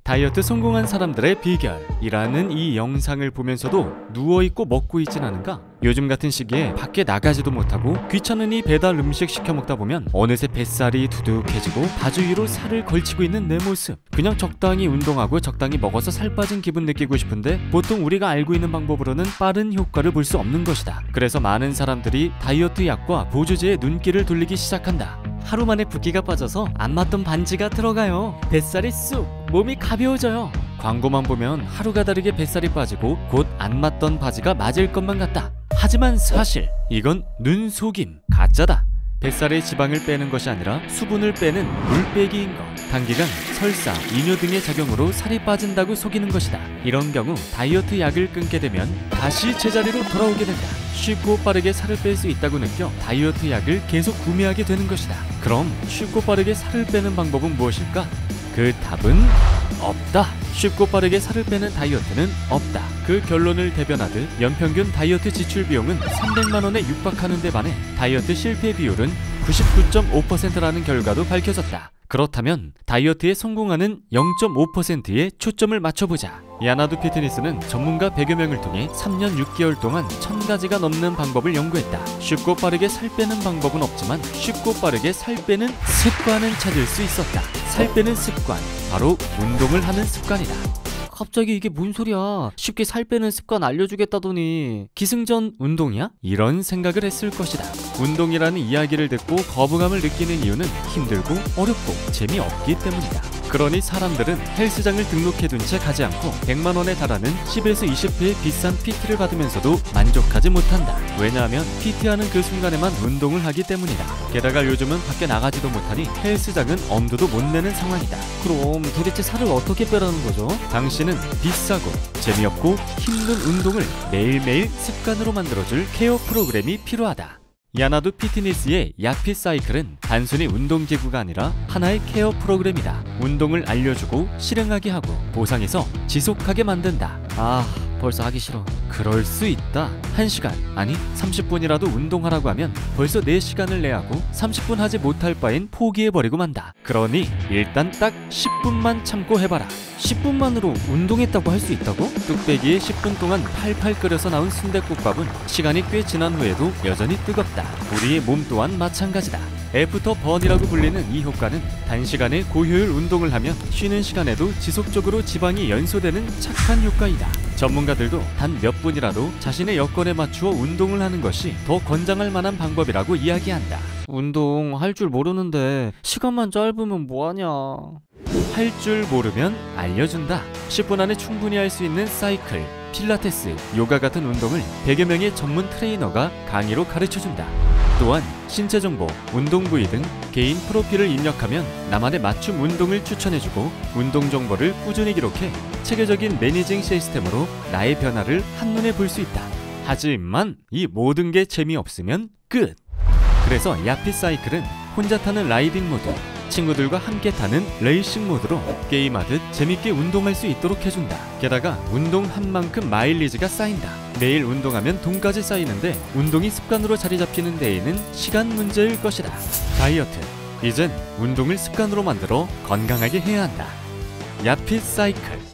다이어트 성공한 사람들의 비결이라는 이 영상을 보면서도 누워있고 먹고 있진 않은가? 요즘 같은 시기에 밖에 나가지도 못하고 귀찮으니 배달 음식 시켜 먹다 보면 어느새 뱃살이 두둑해지고 바지 위로 살을 걸치고 있는 내 모습. 그냥 적당히 운동하고 적당히 먹어서 살 빠진 기분 느끼고 싶은데 보통 우리가 알고 있는 방법으로는 빠른 효과를 볼 수 없는 것이다. 그래서 많은 사람들이 다이어트 약과 보조제에 눈길을 돌리기 시작한다. 하루 만에 붓기가 빠져서 안 맞던 반지가 들어가요. 뱃살이 쑥, 몸이 가벼워져요. 광고만 보면 하루가 다르게 뱃살이 빠지고 곧 안 맞던 바지가 맞을 것만 같다. 하지만 사실 이건 눈속임, 가짜다. 뱃살의 지방을 빼는 것이 아니라 수분을 빼는 물빼기인 것. 단기간 설사, 이뇨 등의 작용으로 살이 빠진다고 속이는 것이다. 이런 경우 다이어트 약을 끊게 되면 다시 제자리로 돌아오게 된다. 쉽고 빠르게 살을 뺄 수 있다고 느껴 다이어트 약을 계속 구매하게 되는 것이다. 그럼 쉽고 빠르게 살을 빼는 방법은 무엇일까? 그 답은 없다. 쉽고 빠르게 살을 빼는 다이어트는 없다. 그 결론을 대변하듯 연평균 다이어트 지출 비용은 300만 원에 육박하는 데 반해 다이어트 실패 비율은 99.5%라는 결과도 밝혀졌다. 그렇다면 다이어트에 성공하는 0.5%에 초점을 맞춰보자. 야나두 피트니스는 전문가 100여 명을 통해 3년 6개월 동안 1000가지가 넘는 방법을 연구했다. 쉽고 빠르게 살 빼는 방법은 없지만 쉽고 빠르게 살 빼는 습관은 찾을 수 있었다. 살 빼는 습관, 바로 운동을 하는 습관이다. 갑자기 이게 뭔 소리야? 쉽게 살 빼는 습관 알려주겠다더니 기승전 운동이야? 이런 생각을 했을 것이다. 운동이라는 이야기를 듣고 거부감을 느끼는 이유는 힘들고 어렵고 재미없기 때문이다. 그러니 사람들은 헬스장을 등록해둔 채 가지 않고 100만 원에 달하는 10에서 20회의 비싼 PT를 받으면서도 만족하지 못한다. 왜냐하면 PT하는 그 순간에만 운동을 하기 때문이다. 게다가 요즘은 밖에 나가지도 못하니 헬스장은 엄두도 못 내는 상황이다. 그럼 도대체 살을 어떻게 빼라는 거죠? 당신은 비싸고 재미없고 힘든 운동을 매일매일 습관으로 만들어줄 케어 프로그램이 필요하다. 야나두 피트니스의 야핏 사이클은 단순히 운동기구가 아니라 하나의 케어 프로그램이다. 운동을 알려주고 실행하게 하고 보상해서 지속하게 만든다. 벌써 하기 싫어. 그럴 수 있다. 1시간, 아니 30분이라도 운동하라고 하면 벌써 4시간을 내야 하고 30분 하지 못할 바엔 포기해버리고 만다. 그러니 일단 딱 10분만 참고 해봐라. 10분만으로 운동했다고 할 수 있다고? 뚝배기에 10분 동안 팔팔 끓여서 나온 순댓국밥은 시간이 꽤 지난 후에도 여전히 뜨겁다. 우리의 몸 또한 마찬가지다. 애프터 번이라고 불리는 이 효과는 단시간에 고효율 운동을 하면 쉬는 시간에도 지속적으로 지방이 연소되는 착한 효과이다. 전문가들도 단 몇 분이라도 자신의 여건에 맞추어 운동을 하는 것이 더 권장할 만한 방법이라고 이야기한다. 운동 할 줄 모르는데 시간만 짧으면 뭐하냐. 할 줄 모르면 알려준다. 10분 안에 충분히 할 수 있는 사이클, 필라테스, 요가 같은 운동을 100여 명의 전문 트레이너가 강의로 가르쳐준다. 또한 신체 정보, 운동 부위 등 개인 프로필을 입력하면 나만의 맞춤 운동을 추천해주고 운동 정보를 꾸준히 기록해 체계적인 매니징 시스템으로 나의 변화를 한눈에 볼 수 있다. 하지만 이 모든 게 재미없으면 끝! 그래서 야핏 사이클은 혼자 타는 라이딩 모드, 친구들과 함께 타는 레이싱 모드로 게임하듯 재밌게 운동할 수 있도록 해준다. 게다가 운동한 만큼 마일리지가 쌓인다. 매일 운동하면 돈까지 쌓이는데 운동이 습관으로 자리 잡히는 데에는 시간 문제일 것이다. 다이어트, 이젠 운동을 습관으로 만들어 건강하게 해야 한다. 야핏 사이클.